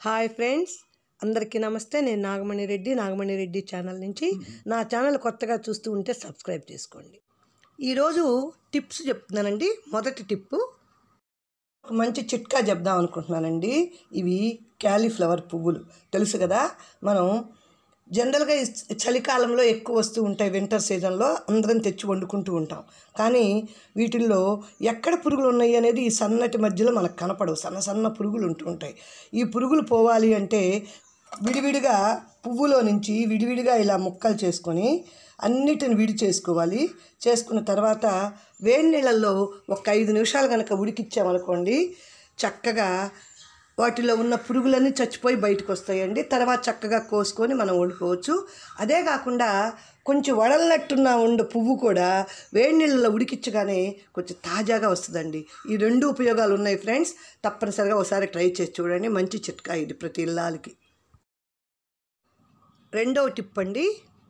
Hi friends, అందరికీ నమస్తే. నేను నాగమణి రెడ్డి ఛానల్ నుంచి. నా ఛానల్ కొత్తగా చూస్తూ ఉంటే సబ్స్క్రైబ్ చేసుకోండి. ఈరోజు టిప్స్ చెప్తున్నానండి. మొదటి టిప్పు, ఒక మంచి చిట్కా చెప్దాం అనుకుంటున్నానండి. ఇవి క్యాలీఫ్లవర్ పువ్వులు తెలుసు కదా. మనం జనరల్గా చలికాలంలో ఎక్కువ వస్తూ ఉంటాయి. వింటర్ సీజన్లో అందరం తెచ్చి వండుకుంటూ ఉంటాం. కానీ వీటిల్లో ఎక్కడ పురుగులు ఉన్నాయి అనేది ఈ సన్నటి మధ్యలో మనకు కనపడవు. సన్న పురుగులు ఉంటూ ఉంటాయి. ఈ పురుగులు పోవాలి అంటే విడివిడిగా పువ్వులో నుంచి విడివిడిగా ఇలా ముక్కలు చేసుకొని అన్నిటిని విడి చేసుకోవాలి. చేసుకున్న తర్వాత వేడి నీళ్ళల్లో ఒక 5 నిమిషాలు కనుక ఉడికిచ్చామనుకోండి, చక్కగా వాటిలో ఉన్న పురుగులన్నీ చచ్చిపోయి బయటకు వస్తాయండి. తర్వాత చక్కగా కోసుకొని మనం వండుకోవచ్చు. అదే కాకుండా కొంచెం వడలనట్టున్న పువ్వు కూడా వేడి నీళ్ళలో ఉడికించగానే కొంచెం తాజాగా వస్తుందండి. ఈ 2 ఉపయోగాలు ఉన్నాయి ఫ్రెండ్స్. తప్పనిసరిగా ఒకసారి ట్రై చేసి చూడండి. మంచి చిట్కా ఇది ప్రతి ఇల్లాలకి. రెండవ టిప్ అండి,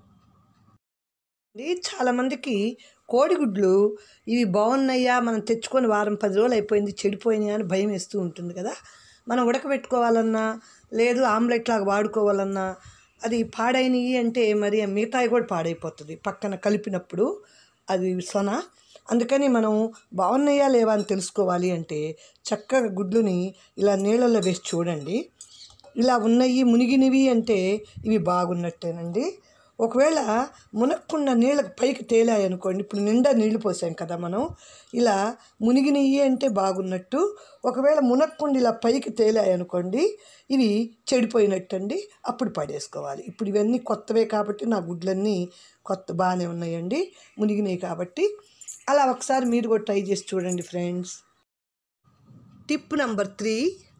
చాలామందికి కోడిగుడ్లు ఇవి బాగున్నాయా, మనం తెచ్చుకొని వారం 10 రోజులు అయిపోయింది, చెడిపోయినాయా అని భయం వేస్తూ ఉంటుంది కదా. మనం ఉడకబెట్టుకోవాలన్నా లేదు ఆమ్లెట్ లాగా వాడుకోవాలన్నా అది పాడైనవి అంటే మరి మిగతాయి కూడా పాడైపోతుంది పక్కన కలిపినప్పుడు, అది సొన. అందుకని మనం బాగున్నాయా లేవా అని తెలుసుకోవాలి అంటే చక్కగా గుడ్లుని ఇలా నీళ్ళల్లో వేసి చూడండి. ఇలా ఉన్నాయి మునిగినవి అంటే ఇవి బాగున్నట్టేనండి. ఒకవేళ మునక్కుండా నీళ్ళకి పైకి తేలాయి అనుకోండి, ఇప్పుడు నిండా నీళ్లు పోసాం కదా మనం, ఇలా మునిగినవి అంటే బాగున్నట్టు. ఒకవేళ మునక్కుండా ఇలా పైకి తేలాయి అనుకోండి, ఇవి చెడిపోయినట్టు అండి. అప్పుడు పడేసుకోవాలి. ఇప్పుడు ఇవన్నీ కొత్తవే కాబట్టి నా గుడ్లన్నీ బాగానే ఉన్నాయండి, మునిగినాయి కాబట్టి. అలా ఒకసారి మీరు కూడా ట్రై చేసి చూడండి ఫ్రెండ్స్. టిప్ నెంబర్ 3,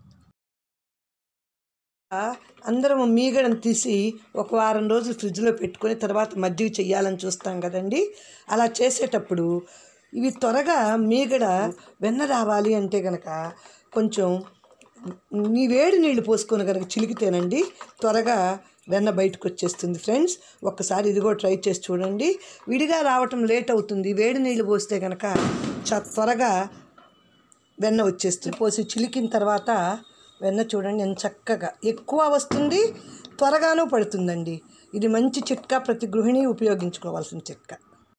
అందరం మీగడను తీసి ఒక వారం రోజులు ఫ్రిడ్జ్లో పెట్టుకొని తర్వాత మజ్జిగ చెయ్యాలని చూస్తాం కదండి. అలా చేసేటప్పుడు ఇవి త్వరగా మీగడ వెన్న రావాలి అంటే కనుక కొంచెం వేడి నీళ్ళు పోసుకొని కనుక చిలికితేనండి త్వరగా వెన్న బయటకు వచ్చేస్తుంది ఫ్రెండ్స్. ఒక్కసారి ఇది కూడా ట్రై చేసి చూడండి. విడిగా రావటం లేట్ అవుతుంది. వేడి నీళ్ళు పోస్తే కనుక త్వరగా వెన్న వచ్చేస్తుంది. పోసి చిలికిన తర్వాత వెన్న చూడండి ఎంత చక్కగా ఎక్కువ వస్తుంది, త్వరగానూ పడుతుందండి. ఇది మంచి చిట్కా, ప్రతి గృహిణి ఉపయోగించుకోవాల్సిన చిట్కా.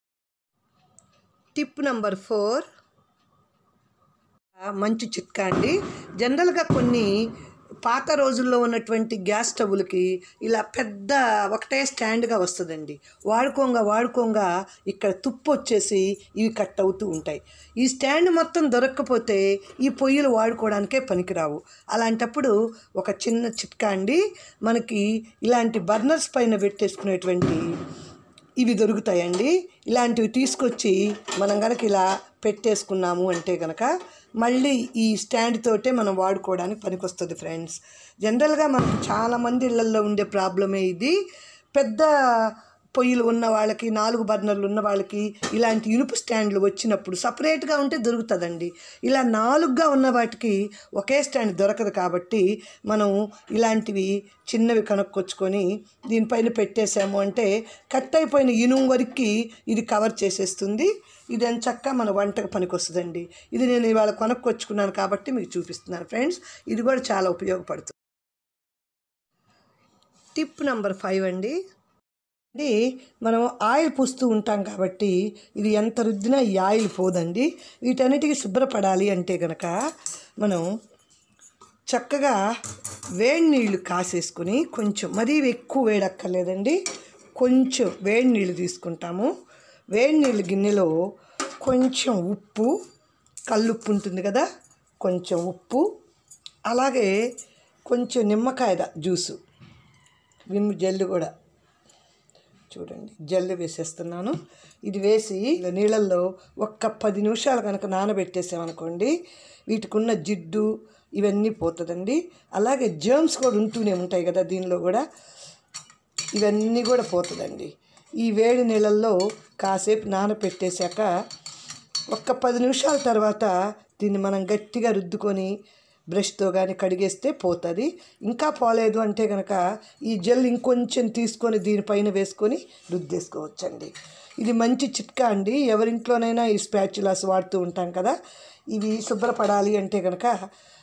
టిప్ నెంబర్ 4, మంచి చిట్కా అండి. జనరల్గా కొన్ని పాత రోజుల్లో ఉన్నటువంటి గ్యాస్ స్టవ్లకి ఇలా పెద్ద ఒకటే స్టాండ్గా వస్తుందండి. వాడుకోగా ఇక్కడ తుప్పు వచ్చేసి ఇవి కట్ అవుతూ ఉంటాయి. ఈ స్టాండ్ మొత్తం దొరక్కపోతే ఈ పొయ్యిలు వాడుకోవడానికే పనికిరావు. అలాంటప్పుడు ఒక చిన్న చిట్కా అండి, మనకి ఇలాంటి బర్నర్స్ పైన పెట్టేసుకునేటువంటి ఇవి దొరుకుతాయండి. ఇలాంటివి తీసుకొచ్చి మనం కనుక ఇలా పెట్టేసుకున్నాము అంటే కనుక మళ్ళీ ఈ స్టాండ్ తోటే మనం వాడుకోవడానికి పనికొస్తుంది ఫ్రెండ్స్. జనరల్గా మనకు చాలామంది ఇళ్లల్లో ఉండే ప్రాబ్లమే ఇది. పెద్ద పొయ్యిలు ఉన్న వాళ్ళకి, 4 బర్నర్లు ఉన్న వాళ్ళకి ఇలాంటి ఇనుపు స్టాండ్లు వచ్చినప్పుడు సపరేట్గా ఉంటే దొరుకుతుందండి. ఇలా 4గా ఉన్న వాటికి ఒకే స్టాండ్ దొరకదు కాబట్టి మనం ఇలాంటివి చిన్నవి కనుక్కొచ్చుకొని దీనిపైన పెట్టేసాము అంటే కట్ అయిపోయిన ఇనుము వరకు ఇది కవర్ చేసేస్తుంది. ఇది ఎంచక్కా మన వంటకు పనికి వస్తుందండి. ఇది నేను ఇవాళ కొనుక్కొచ్చుకున్నాను కాబట్టి మీకు చూపిస్తున్నాను ఫ్రెండ్స్. ఇది కూడా చాలా ఉపయోగపడుతుంది. టిప్ నెంబర్ 5 అండి, మనం ఆయిల్ పూస్తూ ఉంటాం కాబట్టి ఇది ఎంత రుద్దినా ఈ ఆయిల్ పోదండి. వీటన్నిటికీ శుభ్రపడాలి అంటే కనుక మనం చక్కగా వేడి నీళ్ళు కాసేసుకొని, కొంచెం మరీ ఎక్కువ వేడక్కర్లేదండి, కొంచెం వేడి నీళ్ళు తీసుకుంటాము. వేడి నీళ్ళు గిన్నెలో కొంచెం ఉప్పు, కల్లుప్పు ఉంటుంది కదా, కొంచెం ఉప్పు, అలాగే కొంచెం నిమ్మకాయ జ్యూసు, జల్లు కూడా చూడండి, జల్లు వేసేస్తున్నాను. ఇది వేసి నీళ్ళల్లో ఒక్క 10 నిమిషాలు కనుక నానబెట్టేసామనుకోండి, వీటికి ఉన్న జిడ్డు ఇవన్నీ పోతుందండి. అలాగే జర్మ్స్ కూడా ఉంటూనే ఉంటాయి కదా దీనిలో కూడా, ఇవన్నీ కూడా పోతుందండి. ఈ వేడి నీళ్ళల్లో కాసేపు నానబెట్టేశాక ఒక్క 10 నిమిషాల తర్వాత దీన్ని మనం గట్టిగా రుద్దుకొని బ్రష్తో కానీ కడిగేస్తే పోతుంది. ఇంకా పోలేదు అంటే కనుక ఈ జెల్ ఇంకొంచెం తీసుకొని దీనిపైన వేసుకొని రుద్దేసుకోవచ్చండి. ఇది మంచి చిట్కా అండి. ఎవరింట్లోనైనా ఈ స్పాచులాస్ వాడుతూ ఉంటాం కదా. ఇవి శుభ్రపడాలి అంటే కనుక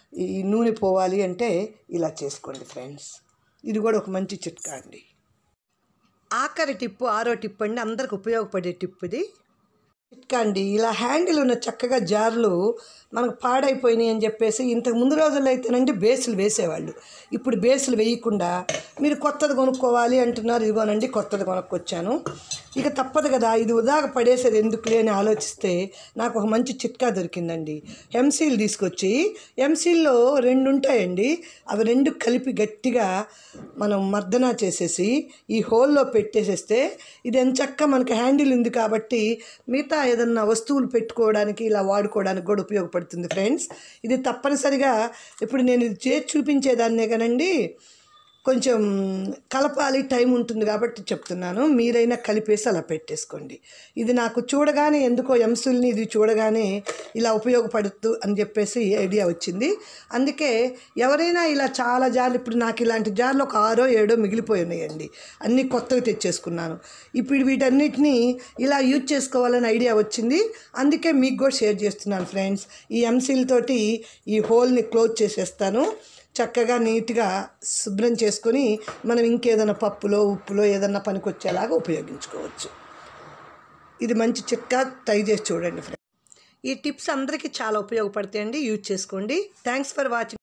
ఈ నూనె పోవాలి అంటే ఇలా చేసుకోండి ఫ్రెండ్స్. ఇది కూడా ఒక మంచి చిట్కా అండి. ఆఖరి టిప్పు, 6వ టిప్ అండి, అందరికి ఉపయోగపడే టిప్ ఇది. చిట్కా అండి, ఇలా హ్యాండిల్ ఉన్న చక్కగా జార్లు మనకు పాడైపోయినాయి అని చెప్పేసి ఇంతకు ముందు రోజుల్లో అయితేనండి బేసులు వేసేవాళ్ళు. ఇప్పుడు బేసులు వేయకుండా మీరు కొత్తది కొనుక్కోవాలి అంటున్నారు. ఇదిగోనండి కొత్తది కొనుక్కొచ్చాను. ఇక తప్పదు కదా, ఇది వృధాగా పడేసేది ఎందుకులే అని ఆలోచిస్తే నాకు ఒక మంచి చిట్కా దొరికిందండి. ఎంసీలు తీసుకొచ్చి, ఎంసీల్లో 2 ఉంటాయండి, అవి 2 కలిపి గట్టిగా మనం మర్దనా చేసేసి ఈ హోల్లో పెట్టేసేస్తే ఇది ఎంచక్క మనకి హ్యాండిల్ ఉంది కాబట్టి మిగతా ఏదన్నా వస్తువులు పెట్టుకోవడానికి ఇలా వాడుకోవడానికి కూడా ఉపయోగపడుతుంది ఫ్రెండ్స్. ఇది తప్పనిసరిగా ఇప్పుడు నేను ఇది చేసి చూపించేదాన్నే కానండి, కొంచెం కలపాలి, టైం ఉంటుంది కాబట్టి చెప్తున్నాను. మీరైనా కలిపేసి అలా పెట్టేసుకోండి. ఇది నాకు చూడగానే ఎందుకో ఎంసుల్ని ఇది చూడగానే ఇలా ఉపయోగపడుతూ అని చెప్పేసి ఐడియా వచ్చింది. అందుకే ఎవరైనా ఇలా చాలా జార్లు, ఇప్పుడు నాకు ఇలాంటి జార్లు ఒక 6 7 మిగిలిపోయి ఉన్నాయండి, అన్నీ కొత్తవి తెచ్చేసుకున్నాను. ఇప్పుడు వీటన్నిటినీ ఇలా యూజ్ చేసుకోవాలని ఐడియా వచ్చింది. అందుకే మీకు కూడా షేర్ చేస్తున్నాను ఫ్రెండ్స్. ఈ ఎంసీల్ తోటి ఈ హోల్ని క్లోజ్ చేసేస్తాను. చక్కగా నీట్గా శుభ్రం చేసుకొని మనం ఇంకేదైనా పప్పులో ఉప్పులో ఏదన్నా పనికొచ్చేలాగా ఉపయోగించుకోవచ్చు. ఇది మంచి చిట్కా, ట్రై చేసి చూడండి ఫ్రెండ్స్. ఈ టిప్స్ అందరికీ చాలా ఉపయోగపడతాయండి, యూజ్ చేసుకోండి. Thanks for watching.